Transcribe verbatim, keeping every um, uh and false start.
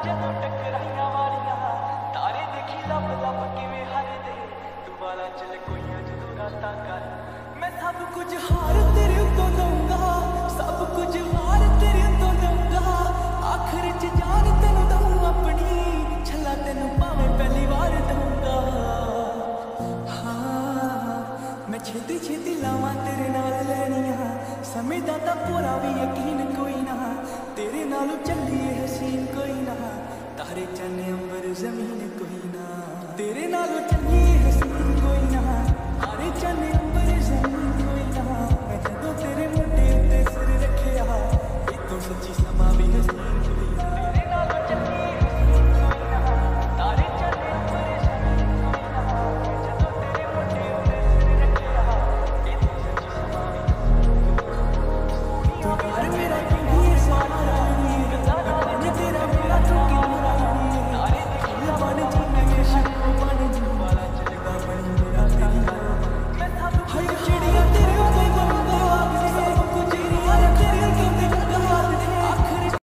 ਜਦੋਂ ਟਕਰਾਈਆਂ ਵਾਲੀਆਂ ਤਾਰੇ ਦੇਖੀ ਲੱਭ ਲੱਭ ਕਿਵੇਂ ਹੱਸਦੇ ਦੁਬਾਰਾ ਚ ਲਕੋਈਆਂ ਜਦੋਂ ਰਾਤਾਂ ਕਰ ਮੈਂ ਸਭ ਕੁਝ ਹਾਰ